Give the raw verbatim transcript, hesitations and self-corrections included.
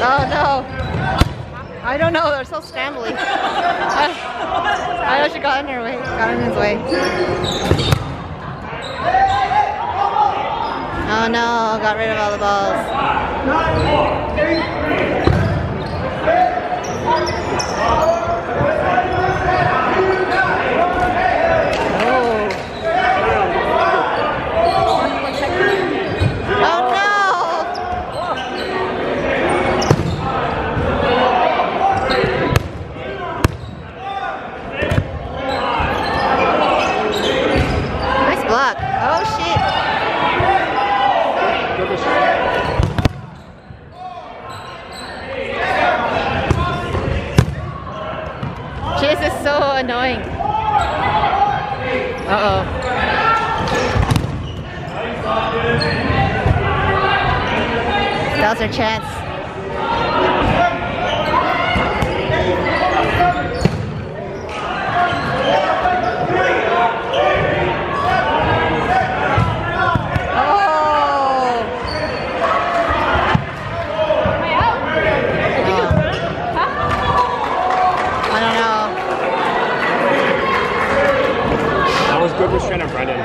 Oh no. I don't know, they're so scrambly. I, I know she got in her way, got in his way. Oh no, got rid of all the balls. Oh shit! This is so annoying. Uh oh. That was her chance.